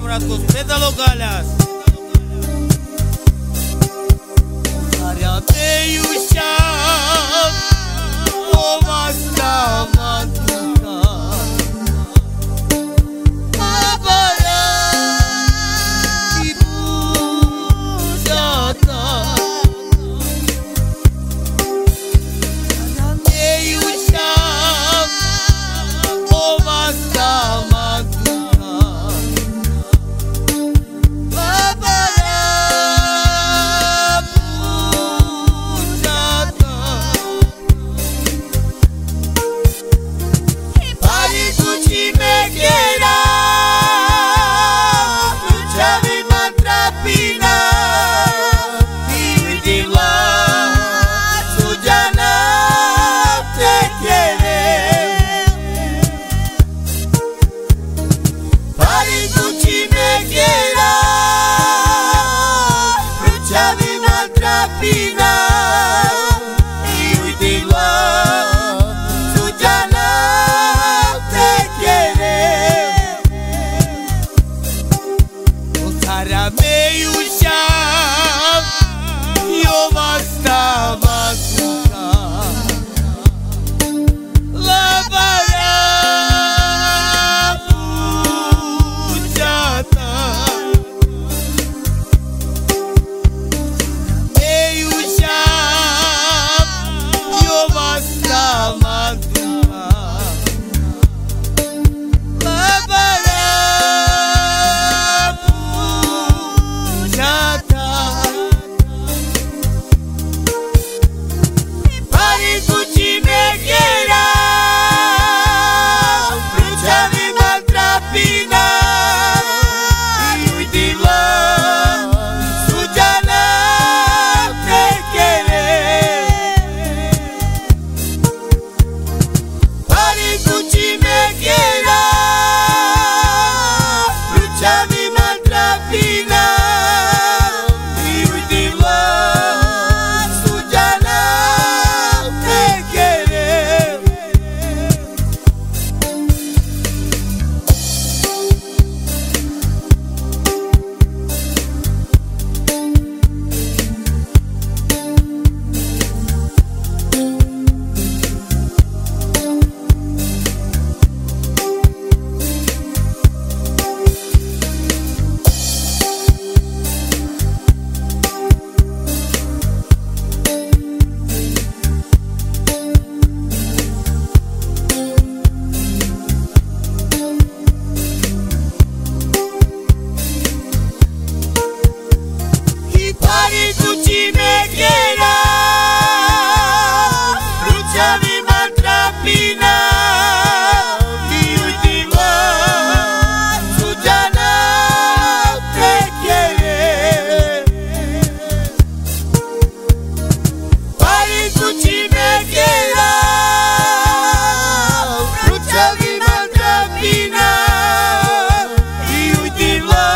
камерат госпеда логалјас. Царя пејуќа ова стама тука. Бабара и бузата. Царя пејуќа ова стама тука. Бабара бузата. Пари кучи ме гера, ключави матрапина, и видила суđana te kere. Пари кучи ме гера, ключави матрапина, и видила suđana te kere. Царя пејуќа и ова стама тука. Лабара бузата. Пејуќа и ова стама тука. Лабара buzata. Пари кучи ме гера, ключави матрапина, и видила суđana te kere. Пари кучи ме гера, ключави матрапина, и видила suđana te kere. I pari kući me gera, ключави матрапина, и видила suđana te kere. Pari kući me gera, ключави матрапина, и видила